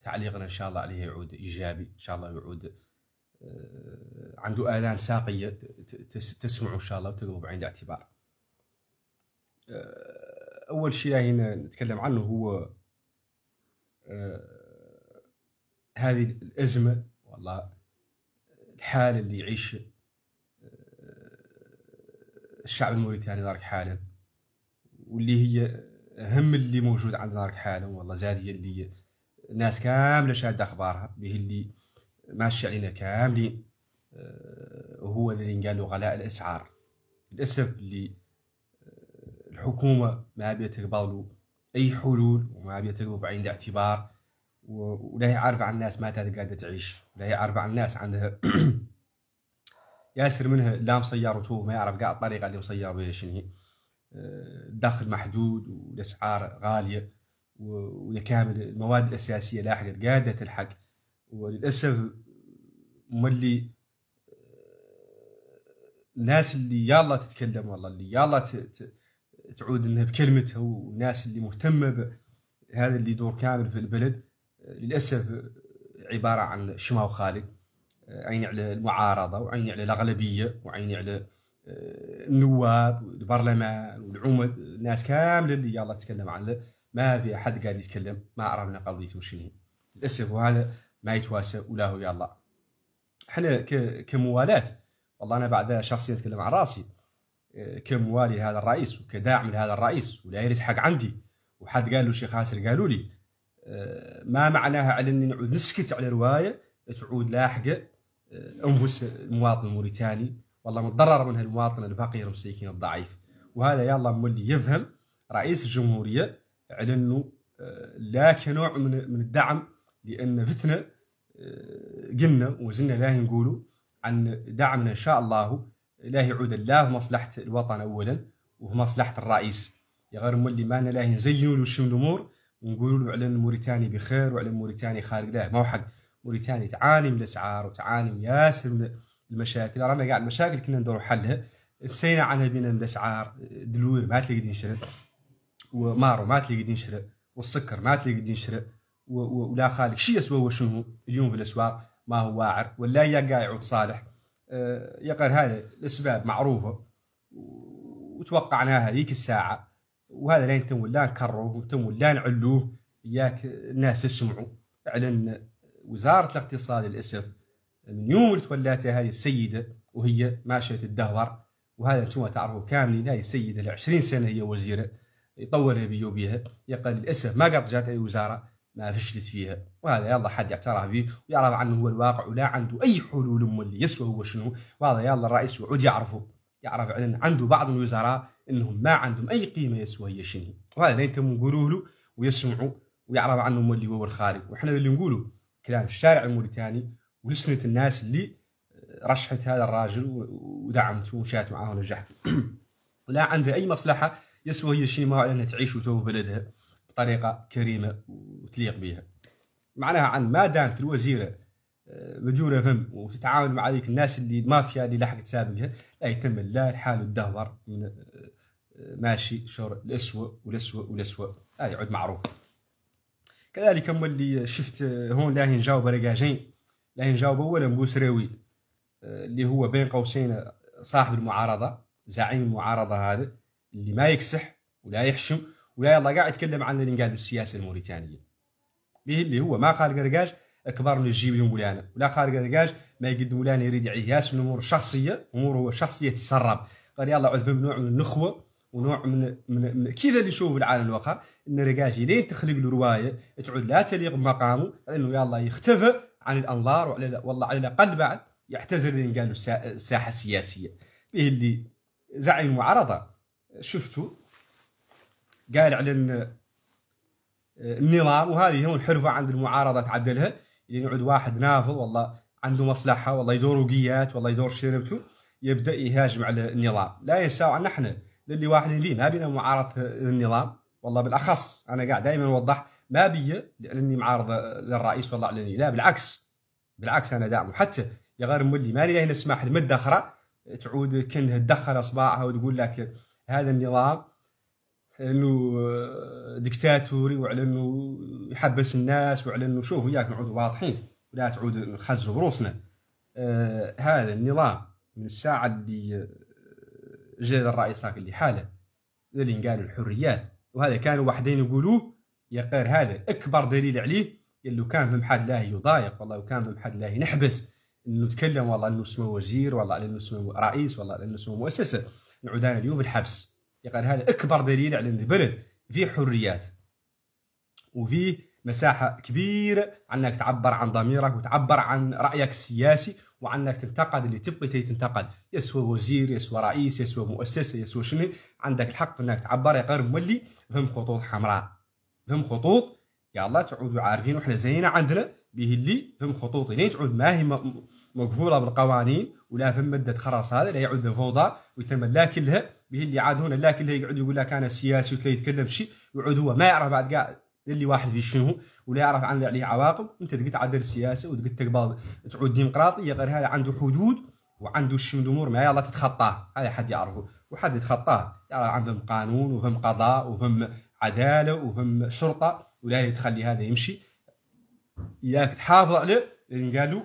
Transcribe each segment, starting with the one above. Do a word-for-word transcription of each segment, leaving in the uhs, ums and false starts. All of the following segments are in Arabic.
تعليقنا إن شاء الله عليه يعود إيجابي، إن شاء الله يعود عنده آذان ساقية تسمعوا إن شاء الله وتقربوا بعين الاعتبار. أول شيء هنا نتكلم عنه هو هذه الأزمة، والله الحالة اللي يعيش الشعب الموريتاني ذلك حالا، واللي هي هم اللي موجود عندنا ذلك حالا. والله زاد هي اللي الناس كاملة شادة أخبارها به، اللي ماشي علينا كاملين، وهو اللي قالوا غلاء الأسعار. للأسف اللي الحكومة ما بيتقبلوا أي حلول وما بيتقبلوا بعين الاعتبار، ولا هي عارفة عن الناس ما قاعدة تعيش، ولا هي عارفة عن الناس عندها ياسر منها لا مسيرته ما يعرف قاعد الطريقة اللي مسير بها شنو هي. الدخل محدود والأسعار غالية، وكامل المواد الأساسية لاحقة قاعدة تلحق. وللأسف مولي الناس اللي يلا تتكلم، والله اللي يلا تعود انها بكلمتها، والناس اللي مهتمة بهذا اللي دور كامل في البلد للأسف عبارة عن شماو خالد، عيني على المعارضة وعيني على الأغلبية وعيني على النواب والبرلمان والعمد. الناس كاملة اللي يلا تتكلم عنه ما في أحد قاعد يتكلم، ما عرفنا قضيته شنو للأسف، وهذا ما يتواسى ولا هو يلا. احنا كموالاة، والله أنا بعد شخصيا أتكلم عن راسي كموالي لهذا الرئيس وكداعم لهذا الرئيس، ولا يريد حق عندي وحد قال له شيخ ياسر قالوا لي ما معناها على أني نعود نسكت على رواية تعود لاحقة أنفس المواطن الموريتاني، والله متضرر منها المواطن الفقير المسكين الضعيف. وهذا يلا مولي يفهم رئيس الجمهورية على أنه لا كنوع من من الدعم، لأن فتنا قلنا وزلنا لا نقولوا عن دعمنا إن شاء الله لا يعود لا في مصلحة الوطن أولا وفي مصلحة الرئيس. يا غير مولي ما لا نزينوا له شنو الأمور ونقولوا له على موريتاني بخير وعلى موريتاني خارج. لا، ما هو حق. موريتاني تعاني من الأسعار وتعاني من ياسر من المشاكل. رانا قاعد المشاكل كنا ندور حلها، نسينا عنها بينا من الأسعار. دلوير ما تلاقي ينشرى، ومارو ما تلاقي ينشرى، والسكر ما تلاقي ينشرى، ولا خالق شيء يسوى هو شنو اليوم في الأسواق ما هو واعر، ولا يا قاعد يعود صالح. يقر هذا الأسباب معروفة وتوقعناها ذيك الساعة، وهذا لا ينتم ولا نكرره وينتم ولا نعلوه. إياك الناس يسمعوا على وزارة الاقتصاد للأسف من يوم اللي تولاتها هذه السيدة وهي ماشية تدهور، وهذا انتم تعرفوا كاملين. هذه السيدة لعشرين سنة هي وزيرة يطورها بيو بيها، يقل للأسف ما قد جات أي وزارة ما فشلت فيها. وهذا يلا حد يعترف به ويعرف عنه هو الواقع، ولا عنده أي حلول اللي يسوى هو شنو. وهذا يلا الرئيس يعود يعرفه، يعرف على عنده بعض الوزراء انهم ما عندهم اي قيمه يسوى هي شنو. وهذا انتم نقولوا له ويسمعوا ويعرف عنهم اللي هو الخارج. وإحنا اللي نقوله كلام الشارع الموريتاني ولسنة الناس اللي رشحت هذا الراجل ودعمته ومشات معاه ونجحت. لا عنده اي مصلحه يسوى هي شيء، ما على انها تعيش وتوه بلدها بطريقه كريمه وتليق بها. معناها عن ما دامت الوزيره مجوره فم وتتعامل مع ذيك الناس اللي المافيا اللي لحقت سابقها، لا يتم لا الحال الدهور من ماشي شور الاسوء والاسوء والاسوء. هذا يعود معروف. كذلك هم اللي شفت هون لا نجاوب رجاجين، لا نجاوب اولا بوسراوي اللي هو بين قوسين صاحب المعارضه، زعيم المعارضه، هذا اللي ما يكسح ولا يحشم ولا يلا قاعد يتكلم عن اللي قال السياسه الموريتانيه به، اللي هو ما خالق رجاج اكبر من الجيب لمولانا، ولا خالق رجاج ما يقد مولانا يريد يعيه ياس من امور الشخصيه، امور هو شخصيه تسرب. قال يلا عود نوع من النخوه ونوع من من, من كذا اللي يشوف العالم الواقع ان رجاجي لين تخلق له روايه تعود لا تليق بمقامه، لانه يلا يختفى عن الانظار، وعلى والله على الاقل بعد يعتذر لين قالوا الساحه السياسيه به. اللي زعيم المعارضه شفتوا قال على النظام، وهذه هون حرفه عند المعارضه تعدلها، اللي يعود واحد نافض والله عنده مصلحه والله يدور وقيات والله يدور شربته يبدا يهاجم على النظام. لا يساوي عن احنا للي واحد لي ما بينا معارضه النظام، والله بالاخص انا قاعد دائما اوضح ما بي لاني معارضه للرئيس والله علني، لا بالعكس بالعكس انا داعمه. حتى يا غير مولي مالي لا نسمح لمده اخرى تعود كانها تدخل اصبعها وتقول لك هذا النظام انه ديكتاتوري، وعلى انه يحبس الناس، وعلى انه شوف وياك نعود واضحين ولا تعود نخزوا بروسنا. آه هذا النظام من الساعه اللي جا الرئيس هاك اللي حاله اللي قالوا الحريات، وهذا كانوا وحدين يقولوه يا غير هذا اكبر دليل عليه اللي كان في محل الله يضايق والله، وكان في محل الله نحبس انه تكلم والله انه اسمه وزير والله على انه اسمه رئيس والله على انه اسمه مؤسسه، نعودان اليوم في الحبس. يقال هذا اكبر دليل على ان البلد فيه حريات وفيه مساحه كبيره انك تعبر عن ضميرك وتعبر عن رايك السياسي، وعنك تنتقد اللي تبغي تنتقد، يسوى وزير يسوى رئيس يسوى مؤسسه يسوى شنو، عندك الحق انك تعبر. يا غير مولي فهم خطوط حمراء، فهم خطوط يا الله تعودوا عارفين وحنا زينا عندنا به اللي فهم خطوط لين تعود ما هي مقفوله بالقوانين ولا فهم مده خلاص هذا لا يعود فوضى ويتم لا كلها به اللي عاد هنا لا كلها يقعد يقول لك انا سياسي وتلاقي يتكلم شيء ويعود هو ما يعرف بعد قاعد اللي واحد في شنو ولا يعرف عن عليه عواقب. انت تقعد تعدل السياسه وتقعد تقبل تعود ديمقراطيه، غير هذا عنده حدود وعنده شي من الامور ما يلا تتخطاه، هذا حد يعرفه وحد يتخطاه، يعرف عندهم قانون وفهم قضاء وفهم عداله وفهم شرطه ولا تخلي هذا يمشي. ياك تحافظ عليه لان قالوا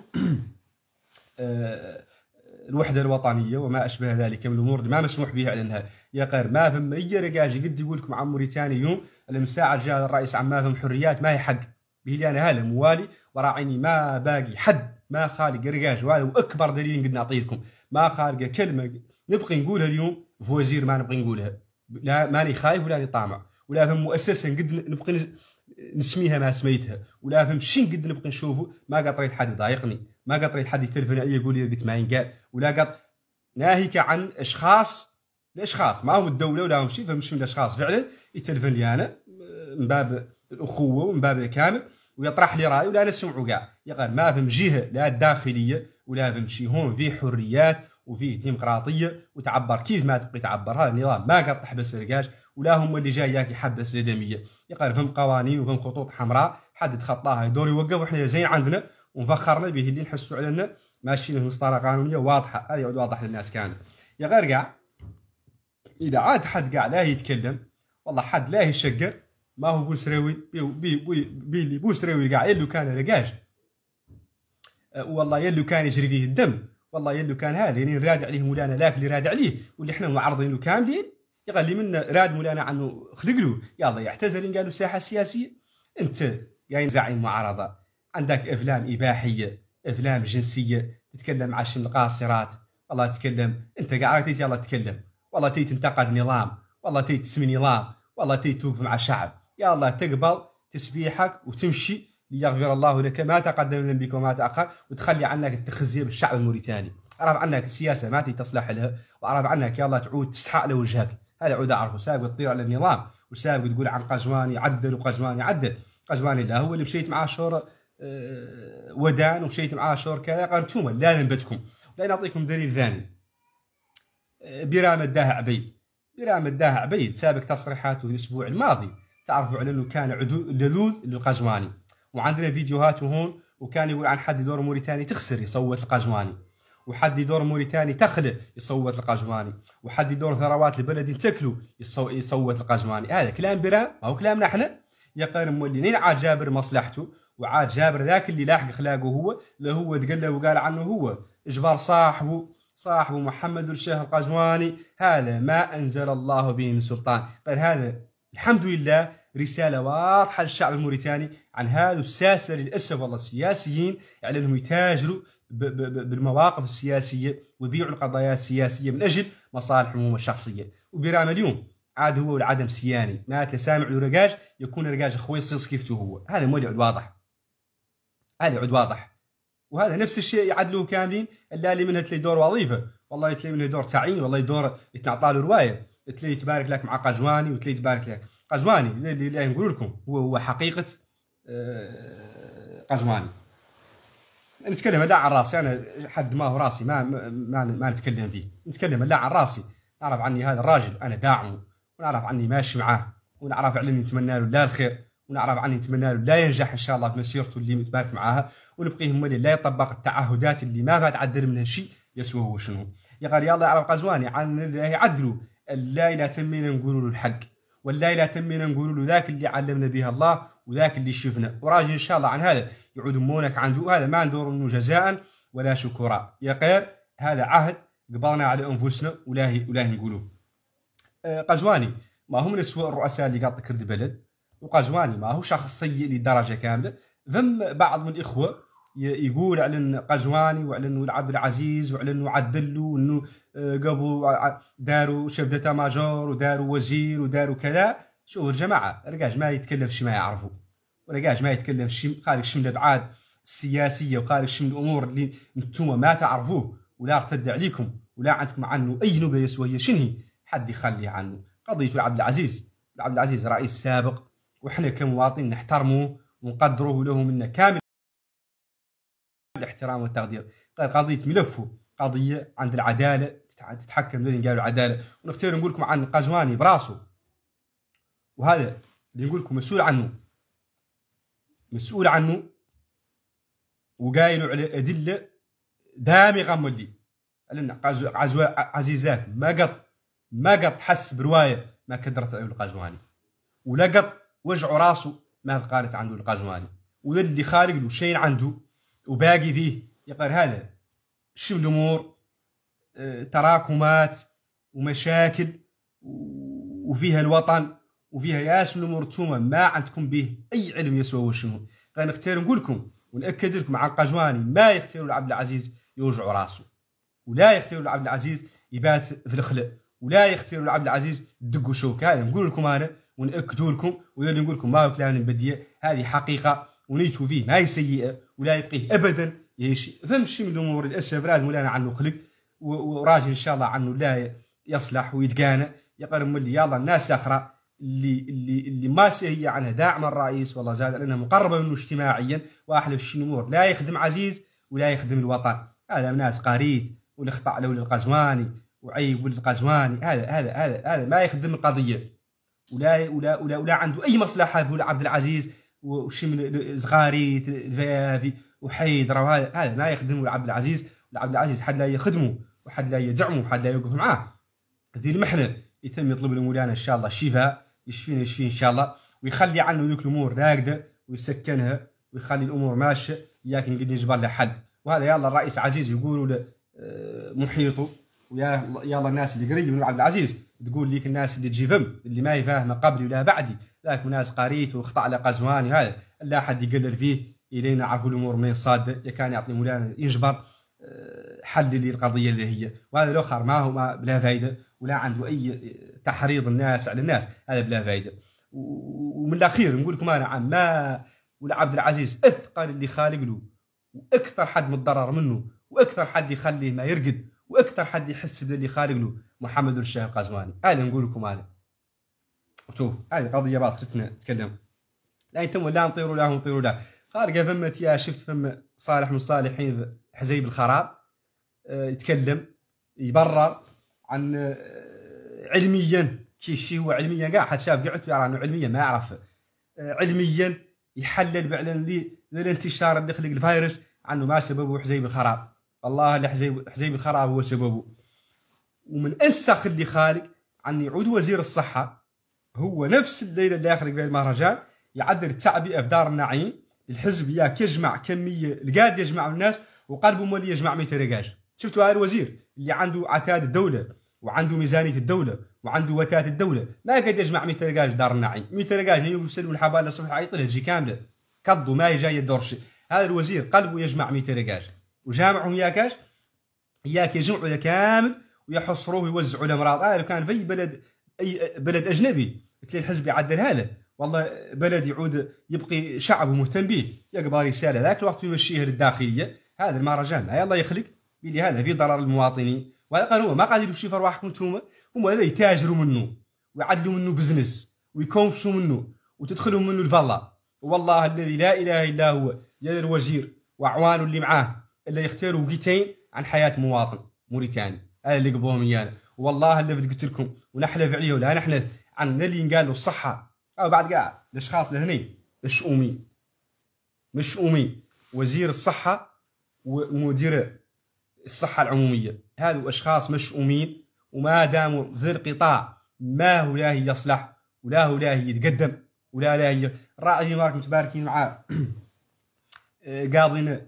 آه الوحده الوطنيه وما اشبه ذلك من الامور ما مسموح بها اعلانها. يا غير ما فهم اي رجاج قد يقول لكم عن موريتانيا اليوم لما ساعه جاء الرئيس عن ما فهم حريات ما هي حق به لي انا هذا موالي وراعيني ما باقي حد ما خالق رجاج، وهذا اكبر دليل قد نعطي لكم ما خالق كلمه نبغي نقولها اليوم في وزير ما نبغي نقولها، لا ماني خايف ولا طامع ولا فهم مؤسسه قد نبغي نسميها ما سميتها ولا فهم شي قد نبغي نشوفه ما قد ريت حد يضايقني، ما قد ريت حد يتلفن علي يقول لي قلت ما ينقال، ولا قد ناهيك عن اشخاص الاشخاص ما هم الدوله ولا هم شيء، فمش من الاشخاص فعلا يتلفن لي انا من باب الاخوه ومن باب الكامل ويطرح لي راي ولا نسمعوا كاع. يقال ما فهم جهه لا داخليه ولا فهم شي، هون فيه حريات وفيه ديمقراطيه وتعبر كيف ما تبغي تعبر. هذا النظام ما قد تحبس الرجاج ولا هم اللي جاي ياك يحبس الادميه. يقال فهم قوانين وفهم خطوط حمراء حد تخطاها يدور يوقف وحنا زين عندنا ونفخرنا به اللي نحسوا علينا ماشيين في مسطره قانونيه واضحه، هذا يعود واضح للناس كامل. يا غير كاع اذا عاد حد كاع لا يتكلم والله حد لا يشقر ما هو بوسراوي بي بي بي بوسراوي كاع يلو كان رجاج والله يلو كان يجري فيه الدم والله يلو كان هذا يعني راد عليه مولانا لاك اللي راد عليه واللي احنا معرضينه كاملين. يقال لي من راد مولانا عنه خلق له يلا يعتزل قالوا ساحه سياسيه. انت جاي زعيم معارضه عندك افلام اباحيه افلام جنسيه تتكلم عن شم القاصرات والله تتكلم انت قاعد تيجي يلا تتكلم والله تيجي تنتقد نظام والله تيجي تسمي نظام والله تيجي توقف مع الشعب يا الله تقبل تسبيحك وتمشي ليغفر الله لك ما تقدم من ذنبك وما تاخر وتخلي عنك التخزي بالشعب الموريتاني. اعرف عنك السياسه ما تي تصلح لها واعرف عنك يلا تعود تستحق لوجهك، هذا عود اعرفه. سابق تطير على النظام وسابق تقول عن قزواني عدل وقزواني عدل، قزواني لا هو اللي مشيت معاه شهور أه ودان ومشيت معاه شهور كذا قال انتم لا ذنبتكم. لا نعطيكم دليل ثاني أه برام الداها عبيد برام الداها عبيد سابق تصريحاته الاسبوع الماضي تعرفوا على انه كان عدو لذوذ للقزواني وعندنا فيديوهاته هون وكان يقول عن حد يدور موريتاني تخسر يصوت القزواني وحد يدور موريتاني تخلى يصوت القزواني وحد يدور ثروات البلد تاكلوا يصوت القزواني. هذا كلام برام ما هو كلامنا احنا. يقال مولين عاد جابر مصلحته وعاد جابر ذاك اللي لاحق اخلاقه هو لا هو تقله وقال عنه هو اجبار صاحبه صاحبه محمد الشيخ القزواني هذا ما انزل الله به من سلطان. قال هذا الحمد لله رساله واضحه للشعب الموريتاني عن هذا الساسه للاسف والله السياسيين على انهم يتاجروا بالمواقف السياسيه ويبيعوا القضايا السياسيه من اجل مصالحهم الشخصيه. وبرام اليوم عاد هو العدم سياني مات لسامع له رجاج يكون رجاج خويصيص كيفته هو، هذا مو يعد واضح هذا يعد واضح. وهذا نفس الشيء يعدلوه كاملين اللي منها تلاقي دور وظيفه والله تلاقي منها دور تعيين والله دور يتعطى له روايه تلاقي تبارك لك مع قزواني وتلاقي تبارك لك قزواني اللي, اللي نقول لكم هو هو حقيقه قزواني. نتكلم لا عن راسي انا حد ما هو راسي ما ما, ما نتكلم فيه، نتكلم لا عن راسي نعرف عني هذا الراجل انا داعمه ونعرف عني ماشي معاه ونعرف علني نتمنى له لا الخير ونعرف عني نتمنى له لا ينجح ان شاء الله في مسيرته اللي متبارك معاها ونبقيه هم اللي لا يطبق التعهدات اللي ما بعد منها شيء يسوى هو شنو. يا قال يلا يعرف قزواني عن اللي يعدلوا لا الى تمين نقولوا له الحق ولا لا تمينا نقولوا له ذاك اللي علمنا به الله وذاك اللي شفنا، وراجي ان شاء الله عن هذا يعود مونك عنده، هذا ما ندور منه جزاء ولا شكرا يا غير هذا عهد قبلنا على انفسنا ولا ولا نقولوه. قزواني ما هو من اسوء الرؤساء اللي قاط كرد بلد، وقزواني ما هو شخص سيء لدرجه كامله. ذم بعض من الاخوه يقول على ان قزواني وعلى انه عبد العزيز وعلى انه عدلوا وانه قبوا داروا شيف داتا ماجور وداروا وزير وداروا كذا. شوفوا الجماعه رجاج ما يتكلم شي ما يعرفوا، ورجاج ما يتكلم شي خارج شي من الابعاد السياسيه وخارج شي من الامور اللي انتم ما تعرفوه ولا ارتد عليكم ولا عندكم عنه اي نبه يسوى شنهي حد يخلي عنه. قضيه عبد العزيز، عبد العزيز رئيس سابق وحنا كمواطنين نحترموه ونقدروه له منا كامل الاحترام والتقدير. قضيه ملفه قضيه عند العداله تتحكم اللي قالوا العداله، ونختار نقول لكم عن قزواني براسه، وهذا اللي نقول لكم مسؤول عنه مسؤول عنه وقايلوا على ادله دامغه مولي لان عزيزات ما قط ما قط حس بروايه ما كدرت عليه القزواني، ولا قط وجعوا راسه ما قالت عنده القزواني، ولا اللي خارج له شيء عنده وباقي فيه يقال هذا شو الامور اه تراكمات ومشاكل وفيها الوطن وفيها ياس الامور نتوما ما عندكم به اي علم يسوى شنو. غنختار نقول لكم ونأكد لكم عن قزواني ما يختاروا لعبد العزيز يوجعوا راسه، ولا يختاروا لعبد العزيز يبات في الخلق، ولا يختاروا لعبد العزيز دقوا شوكه. هذا نقول لكم انا ونأكدوا لكم، واللي نقول لكم ما هو كلام بديه، هذه حقيقه ونيتو فيه ما هي سيئه ولا يبقيه ابدا يشي. فهمت شي من الامور للاسف لازم ولا عنه خلق وراجل ان شاء الله عنه لا يصلح ويتقانى يقرب مولي يلا الناس الاخرى اللي اللي اللي ما هي عنها داعم الرئيس والله زاد لانها مقربه منه اجتماعيا واحلى شي الامور لا يخدم عزيز ولا يخدم الوطن. هذا ناس قريت والاخطاء له للقزواني وعيب للقزواني، هذا هذا هذا هذا ما يخدم القضيه ولا ولا ولا, ولا عنده اي مصلحه في عبد العزيز وشي من زغاريت الفيافي وحيدر، وهذا هذا ما يخدمه عبد العزيز. عبد العزيز حد لا يخدمه وحد لا يدعمه وحد لا يوقف معاه. هذه المحنه يتم يطلب لمولانا ان شاء الله الشفاء يشفينا يشفيه ان شاء الله ويخلي عنه ذوك الامور راقده ويسكنها ويخلي الامور ماشيه ياك نقد يجبر له حل. وهذا يلا الرئيس عزيز يقولوا له محيطه ويا يلا الناس اللي قريب من عبد العزيز تقول ليك الناس اللي تجي فم اللي ما يفاهمه قبلي ولا بعدي ذاك ناس قريت واخطا على قزواني هذا لا حد يقلل فيه الين نعرفوا الامور من صاده كان يعطي مولانا يجبر حل للقضيه اللي هي. وهذا الاخر ما هو ما بلا فايده ولا عنده اي تحريض الناس على الناس، هذا بلا فايده. ومن الاخير نقول لكم انا عن ما ولا عبد العزيز اثقل اللي خالق له واكثر حد متضرر منه واكثر حد يخليه ما يرقد واكثر حد يحس باللي خالق له محمد الشيخ القزواني. هذا نقول لكم انا. شوف هذه قضيه بعد خصنا نتكلم لا انتم لا نطيروا لا نطيروا لا خارقه فمت يا شفت فم صالح من الصالحين حزيب الخراب أه يتكلم يبرر عن أه علميا كي شي هو علميا كاع حد شاف قعدت يرى انه علميا ما يعرف أه علميا يحلل بعلن لي الانتشار اللي خلق الفيروس عنه ما سببه حزيب الخراب. والله اللي حزيب حزيب الخراب هو سببه. ومن اسخ اللي خالق عن يعود وزير الصحه هو نفس الليله اللي يخرج فيها المهرجان يعدل التعبئه في دار النعيم الحزب ياك يجمع كميه القاد يجمع الناس وقلبه مولي يجمع مئة رجاج. شفتوا هذا الوزير اللي عنده عتاد الدوله وعنده ميزانيه الدوله وعنده وتات الدوله ما قد يجمع مئة رجاج دار النعيم. مئة رجاج هي يسلموا الحبال لصبح عيط لها تجي كامله كضوا ما جاي يدور شيء. هذا الوزير قلبه يجمع مئة رجاج وجامعهم ياكاش ياك يجمعوا كامل ويحصروه ويوزعوا الامراض. هذا آه كان في بلد اي بلد اجنبي تلاقي الحزب يعدل هذا والله بلد يعود يبقي شعبه مهتم به يقبل رساله ذاك الوقت يمشيها للداخليه. هذا المهرجان ما يلا يخلق بلي هذا في ضرر المواطنين. وهذا قال هو ما قاعد يديروا شي في رواحكم انتوما هم هذا يتاجروا منه ويعدلوا منه بزنس ويكونسوا منه وتدخلهم منه الفلا. والله الذي لا اله الا هو يا الوزير واعوانه اللي معاه الا يختاروا وقيتين عن حياه مواطن موريتاني. هذا اللي قبلوهم ايانا. والله اللي قلت لكم ونحلف عليه ولا نحلف عن اللي قال له الصحه او بعد كاع الاشخاص لهني مشؤومين مشؤومين وزير الصحه ومدير الصحه العموميه هذو اشخاص مشؤومين وما داموا ذي القطاع ما هو لا يصلح ولا هو لا يتقدم ولا لا هي الراعيين راك متباركين معاه قاضين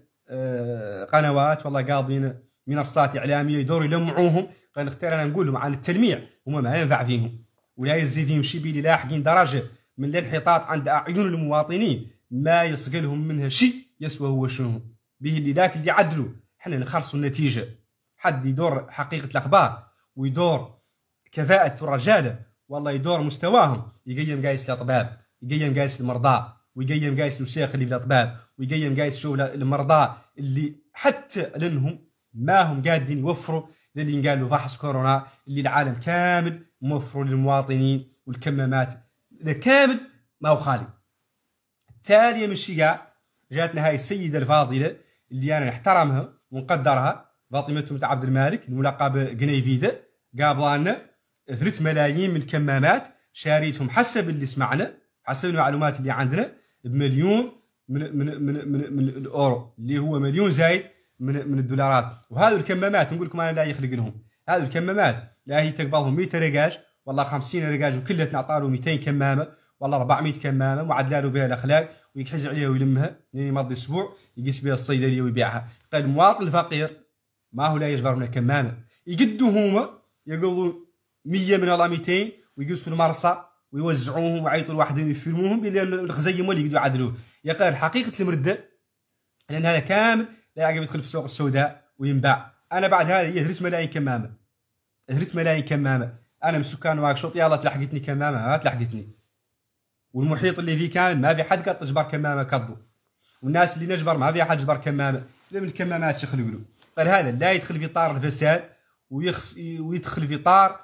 قنوات والله قاضين منصات اعلاميه يدوروا يلمعوهم. نختار انا نقول لهم عن التلميع هما ما ينفع فيهم ولا يزيد فيهم شي بلي لاحقين درجه من الانحطاط عند اعين المواطنين ما يصقلهم لهم منها شيء يسوى هو شنو به اللي ذاك اللي عدلوا. حنا نخلصوا النتيجه. حد يدور حقيقه الاخبار ويدور كفاءه الرجاله والله يدور مستواهم يقيم قايس الاطباب يقيم قايس المرضى ويقيم قايس الوساخ اللي في الاطباب ويقيم قايس شو المرضى اللي حتى لانهم ما هم قادين يوفروا اللي قالوا فحص كورونا اللي العالم كامل موفر للمواطنين والكمامات كامل ما هو خالي. التالية من الشقاع جاتنا هاي السيدة الفاضلة اللي أنا نحترمها ونقدرها فاطمة بنت عبد المالك الملقبة قنيفيدة قابلانا ثلاث ملايين من الكمامات شاريتهم حسب اللي سمعنا حسب المعلومات اللي عندنا بمليون من من من من, من الأورو اللي هو مليون زايد من من الدولارات. وهذه الكمامات نقول لكم انا لا يخلق لهم هذه الكمامات لا هي تقبلهم مئة رقاش والله خمسين رقاش وكلها نعطى له مئتين كمامه والله أربعمئة كمامه وعدلا له بها الاخلاق ويكحز عليها ويلمها لين يمضي اسبوع يقيس بها الصيدليه ويبيعها. قال المواطن الفقير ما هو لا يجبر من الكمامه يقدوا هما يقولوا مية من والله مئتين ويقيسوا المرصى ويوزعوهم ويعيطوا لوحدهم يفرموهم بلي الخزيم اللي يقدروا يعدلوه. يقال حقيقه المرده لان هذا كامل لا يعقب يدخل في السوق السوداء وينباع. انا بعد هذا هي ثلاث ملايين كمامه ثلاث ملايين كمامه انا من سكان واكشوط يلا تلحقتني كمامه ما تلحقتني والمحيط اللي فيه كامل ما في حد قد تجبر كمامه كضو والناس اللي نجبر ما في حد جبر كمامه لا من الكمامات يخلقوا له. قال هذا لا يدخل في اطار الفساد ويخص ويدخل في اطار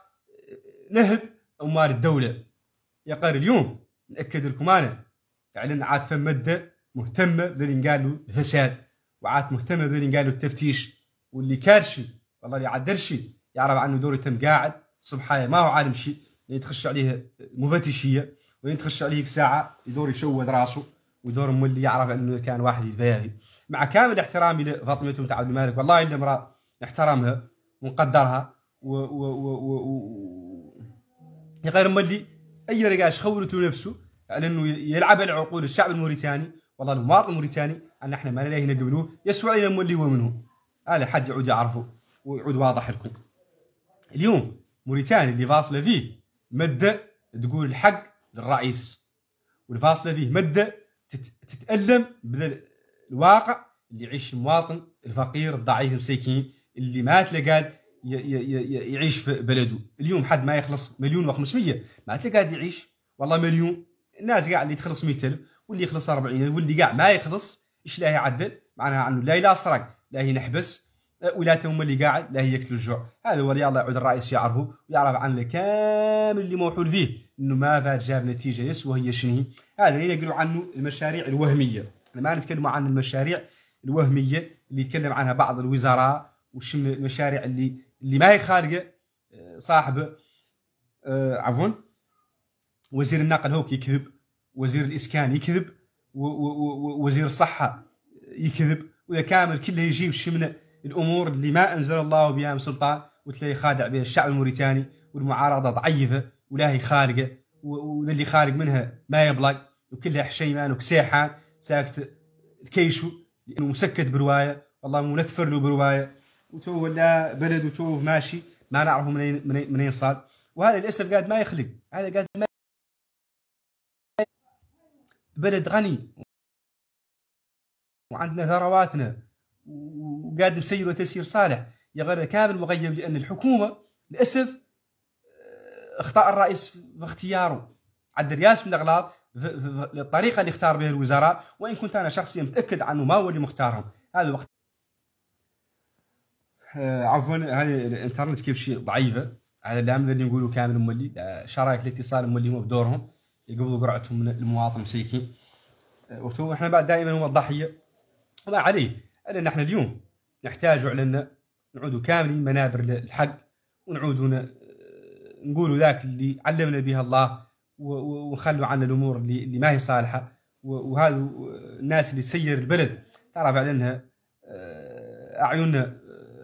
نهب اموال الدوله. يا قال اليوم ناكد لكم انا فعلا عاد فم مده مهتمه باللي قالوا الفساد وعاد مهتمه باللي قالوا التفتيش واللي كارشي والله اللي عدرشي يعرف عنه دور يتم قاعد صبحايه ما هو عالم شيء يتخش عليه مفتشيه ويتخش عليه ساعه يدور يشود راسه ويدور مولي يعرف انه كان واحد يتباهي. مع كامل احترامي لفاطمه بنت عبد المالك والله الا امراه نحترمها ونقدرها و و و و, و... يا غير مولي اي رقاش خولته نفسه على انه يلعب على عقول الشعب الموريتاني والله المواطن الموريتاني ان احنا ما نلاقي نقبلوه يسوى علينا مولي هو منه. هذا حد يعود يعرفه ويعود واضح لكم. اليوم موريتاني اللي فاصله فيه مده تقول الحق للرئيس والفاصله فيه مده تتألم بالواقع اللي يعيش المواطن الفقير الضعيف المسكين اللي ما تلقى يعيش في بلده. اليوم حد ما يخلص مليون وخمسمية ما تلقى يعيش والله مليون. الناس قاعد اللي تخلص مئة ألف واللي يخلص أربعين ألف واللي قاعد ما يخلص ايش لا يعدل معناها عنه لا يلاصرق لا ينحبس ولا هم اللي قاعد لا هي يقتل الجوع. هذا هو اللي الله يعود الرئيس يعرفه ويعرف عن كامل اللي موحول فيه انه ما فات جاب نتيجه يسوى هي شنو. هذا اللي يقولوا عنه المشاريع الوهميه. احنا ما نتكلم عن المشاريع الوهميه اللي يتكلم عنها بعض الوزراء وش المشاريع اللي اللي ما هي خارجه صاحب آه عفوا وزير النقل هوك يكذب وزير الاسكان يكذب ووزير الصحه يكذب وذا كامل كله يجيب شمنه الامور اللي ما انزل الله بها من سلطان وتلاقي خادع بها الشعب الموريتاني والمعارضه ضعيفه ولا هي خارقه وذا اللي خارج منها ما يبلغ وكلها حشيمان وكسيحان ساكت الكيشو لانه مسكت بروايه والله منكفر له بروايه وتو ولا بلد وتو ماشي ما نعرفه منين منين صار. وهذا للاسف قاعد ما يخلق هذا قاعد ما بلد غني وعندنا ثرواتنا وقاعد نسير وتسير صالح يا غير كامل مغيب لان الحكومه للاسف اخطاء الرئيس في اختياره عد رياس من الاغلاط في الطريقه اللي اختار بها الوزراء وان كنت انا شخصيا متاكد عنه ما هو اللي مختارهم. هذا الوقت آه عفوا هذه الانترنت كيف شيء ضعيفه على العام اللي نقولوا كامل مولي شرايك الاتصال مولي هم بدورهم يقبضوا قرعتهم من المواطن المسيكين آه احنا بعد دائما هو الضحيه وما عليه لان احنا اليوم نحتاج على نعودوا كاملين منابر الحق ونعودوا نقولوا ذاك اللي علمنا بها الله ونخلوا عنا الامور اللي, اللي ما هي صالحه. وهذا الناس اللي تسير البلد تعرف على انها اعيننا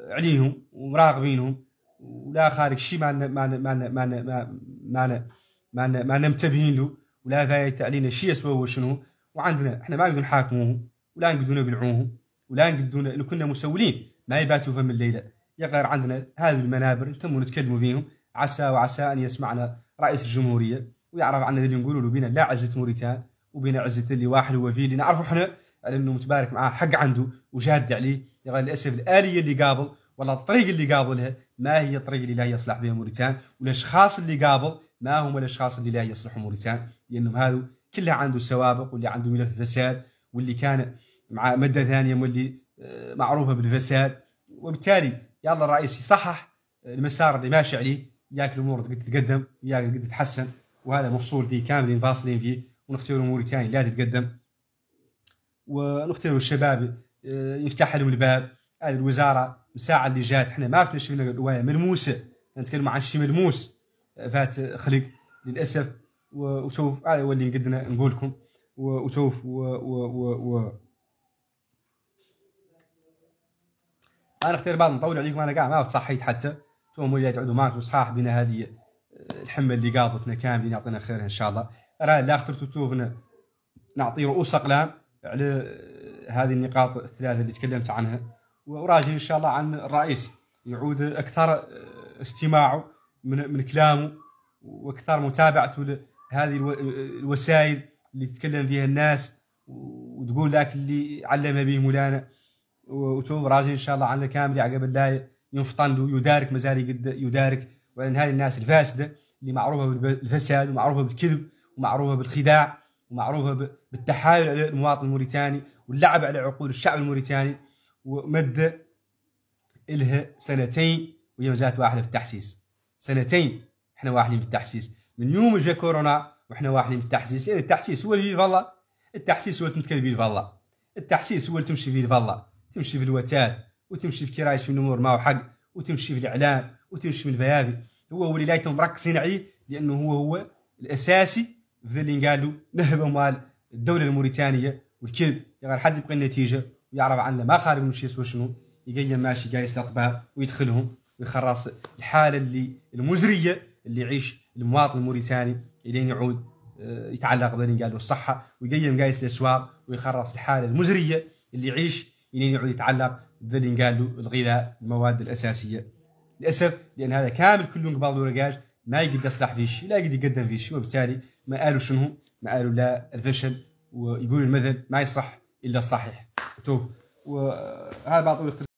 عليهم ومراقبينهم ولا خارج شيء ما ما ما ما ما ما ما ما منتبهين له ولا فايت علينا شيء سوا شنو. وعندنا احنا ما نقدروا نحاكموه ولا نقدروا نبلعوه ولا نقدروا لو كنا مسؤولين ما يباتوا فم الليله. يا غير عندنا هذه المنابر نتموا نتكلموا فيهم، عسى وعسى ان يسمعنا رئيس الجمهوريه ويعرف عنا اللي نقولوا له بينا لا عزه موريتان وبين عزه اللي واحد هو فيه اللي نعرفه احنا على انه متبارك معاه حق عنده وجاد عليه. يا غير للاسف الاليه اللي قابل ولا الطريق اللي قابلها ما هي الطريق اللي لا يصلح بها موريتان، والاشخاص اللي قابل ما هم الاشخاص اللي لا يصلحوا موريتان، لانهم هذو كلها عنده سوابق واللي عنده ملف فساد واللي كان مع مده ثانيه واللي معروفه بالفساد. وبالتالي يلا الرئيس يصحح المسار اللي ماشي عليه، ياك الامور تقدر تتقدم ياك تقدر تتحسن، وهذا مفصول فيه كاملين فاصلين فيه. ونختاروا موريتانيا لا تتقدم ونختاروا الشباب يفتح لهم الباب. هذه الوزاره الساعه اللي جات احنا ما فتنا شفنا روايه ملموسه، نتكلم عن شيء ملموس فات خلق للاسف. وشوف هذا هو اللي قدنا نقول لكم. وشوف و, و, و, و انا اختار بعض نطول عليكم، انا قاعد ما صحيت حتى توهم اللي تعودوا معكم صحاح بنا هذه الحمه اللي قاضتنا كاملين يعطينا خيرها ان شاء الله. راه لا اخترتوا توفنا نعطي رؤوس اقلام على هذه النقاط الثلاثه اللي تكلمت عنها، وراجي ان شاء الله عن الرئيس يعود اكثر استماعه من من كلامه واكثر متابعته لهذه الوسائل اللي تتكلم فيها الناس وتقول ذاك اللي علم به مولانا. وشوف راجي ان شاء الله عندنا كامل عقب الله ينفطن له يدارك مزاري قد يدارك، وان هذه الناس الفاسده اللي معروفه بالفساد ومعروفه بالكذب ومعروفه بالخداع ومعروفه بالتحايل على المواطن الموريتاني واللعب على عقول الشعب الموريتاني. ومد إلها سنتين وهي مازالت واحده في التحسيس، سنتين احنا واحدين في التحسيس من يوم جا كورونا واحنا واحدين في التحسيس. يعني التحسيس هو اللي فيه فالله، التحسيس هو اللي تمتكل فيه فالله، التحسيس هو اللي تمشي فيه فالله، تمشي في الوتاد وتمشي في كرايش في الامور معه حق وتمشي في الاعلام وتمشي في الفيافي. هو هو اللي لايتهم مركزين عليه لانه هو هو الاساسي في اللي قالوا نهب اموال الدوله الموريتانيه والكذب. يعني حد يبقى النتيجه ويعرف عنه ما خارج من شيء شنو يقيم ماشي قايس الاطباء ويدخلهم ويخرص الحاله اللي المزريه اللي يعيش المواطن الموريتاني الين يعود يتعلق باللي قالوا الصحه، ويقيم قايس الاسواق ويخرص الحاله المزريه اللي يعيش الين يعود يتعلق باللي قالوا الغذاء المواد الاساسيه. للاسف لان هذا كامل كلهم قبال ورقاج ما يقدر يصلح فيه شيء لا يقدر يقدم فيه شيء، وبالتالي ما قالوا شنو؟ ما قالوا لا الفشل، ويقول المثل ما يصح الا الصحيح. شوف وهذا بعض